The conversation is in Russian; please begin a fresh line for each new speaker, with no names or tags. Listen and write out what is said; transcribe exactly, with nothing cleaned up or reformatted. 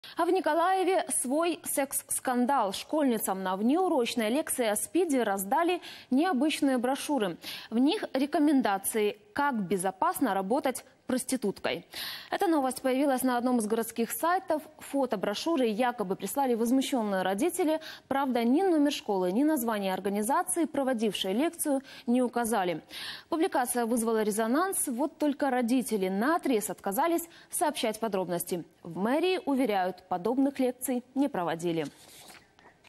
А в Николаеве свой секс-скандал. Школьницам на внеурочной лекции о СПИДе раздали необычные брошюры. В них рекомендации, как безопасно работать проституткой. Эта новость появилась на одном из городских сайтов. Фото брошюры якобы прислали возмущенные родители. Правда, ни номер школы, ни название организации, проводившей лекцию, не указали. Публикация вызвала резонанс. Вот только родители наотрез отказались сообщать подробности. В мэрии уверяют, подобных лекций не проводили.